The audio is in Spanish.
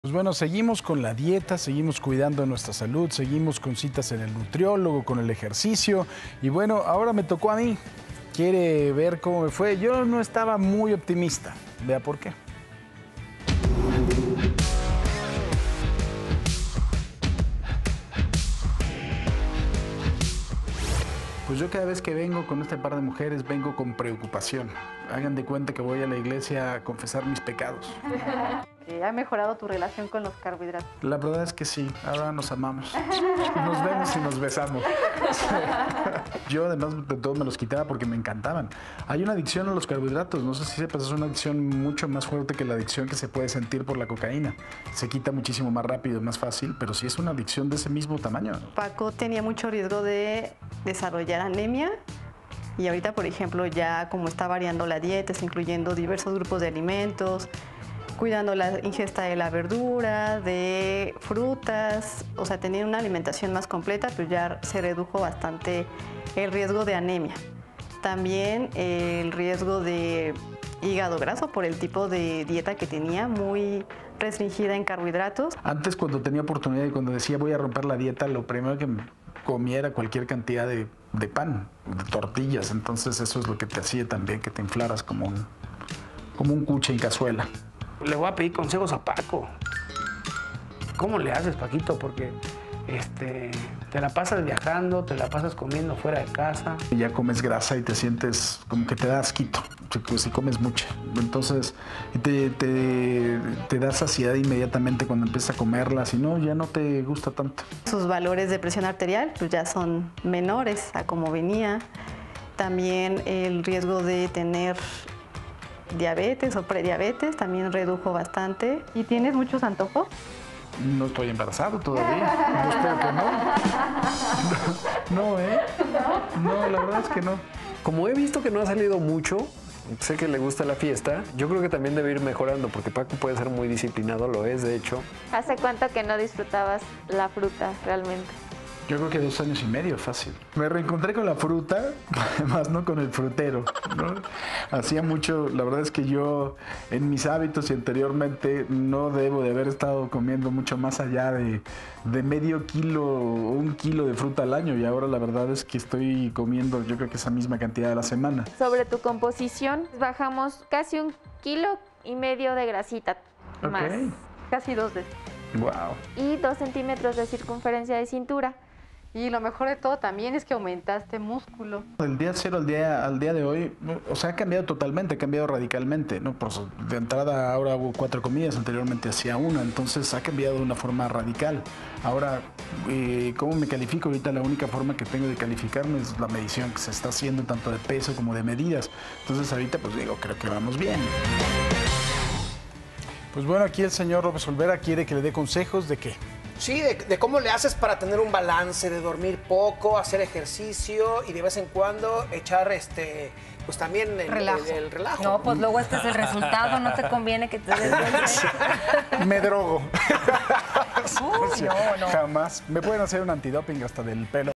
Pues bueno, seguimos con la dieta, seguimos cuidando nuestra salud, seguimos con citas en el nutriólogo, con el ejercicio. Y bueno, ahora me tocó a mí. ¿Quiere ver cómo me fue? Yo no estaba muy optimista. Vea por qué. Pues yo cada vez que vengo con este par de mujeres, vengo con preocupación. Hagan de cuenta que voy a la iglesia a confesar mis pecados. ¿Ha mejorado tu relación con los carbohidratos? La verdad es que sí, ahora nos amamos. Nos vemos y nos besamos. Yo además de todo me los quitaba porque me encantaban. Hay una adicción a los carbohidratos, no sé si sepas, es una adicción mucho más fuerte que la adicción que se puede sentir por la cocaína. Se quita muchísimo más rápido, más fácil, pero sí es una adicción de ese mismo tamaño. Paco tenía mucho riesgo de desarrollar anemia y ahorita, por ejemplo, ya como está variando la dieta, está incluyendo diversos grupos de alimentos, cuidando la ingesta de la verdura, de frutas, o sea, tenía una alimentación más completa, pues ya se redujo bastante el riesgo de anemia. También el riesgo de hígado graso por el tipo de dieta que tenía, muy restringida en carbohidratos. Antes, cuando tenía oportunidad y cuando decía voy a romper la dieta, lo primero que comía era cualquier cantidad de pan, de tortillas. Entonces eso es lo que te hacía también que te inflaras como un cuche en cazuela. Le voy a pedir consejos a Paco. ¿Cómo le haces, Paquito? Porque te la pasas viajando, te la pasas comiendo fuera de casa. Ya comes grasa y te sientes como que te da asquito, si comes mucho. Entonces te da saciedad inmediatamente cuando empiezas a comerla, si no, ya no te gusta tanto. Sus valores de presión arterial pues ya son menores a como venía. También el riesgo de tener diabetes o prediabetes también redujo bastante. ¿Y tienes muchos antojos? No estoy embarazado todavía. Yo espero que no. No, ¿eh? No, la verdad es que no. Como he visto que no ha salido mucho, sé que le gusta la fiesta, yo creo que también debe ir mejorando, porque Paco puede ser muy disciplinado, lo es, de hecho. ¿Hace cuánto que no disfrutabas la fruta realmente? Yo creo que 2 años y medio, fácil. Me reencontré con la fruta, además no con el frutero, ¿no? Hacía mucho, la verdad es que yo en mis hábitos y anteriormente no debo de haber estado comiendo mucho más allá de medio kilo o 1 kilo de fruta al año, y ahora la verdad es que estoy comiendo yo creo que esa misma cantidad a la semana. Sobre tu composición, bajamos casi 1,5 kilos de grasita más. Casi 2 veces. Wow. Y 2 centímetros de circunferencia de cintura. Y lo mejor de todo también es que aumentaste músculo. Del día cero al día de hoy, o sea, ha cambiado totalmente, ha cambiado radicalmente, ¿no? Pues de entrada ahora hago 4 comidas, anteriormente hacía 1, entonces ha cambiado de una forma radical. Ahora, ¿cómo me califico? Ahorita la única forma que tengo de calificarme es la medición que se está haciendo, tanto de peso como de medidas. Entonces ahorita pues digo, creo que vamos bien. Pues bueno, aquí el señor López Olvera quiere que le dé consejos de qué. Sí, de cómo le haces para tener un balance, de dormir poco, hacer ejercicio y de vez en cuando echar pues también el relajo. No, pues luego este es el resultado, no te conviene que te des Me drogo. No. Jamás. Me pueden hacer un antidoping hasta del pelo.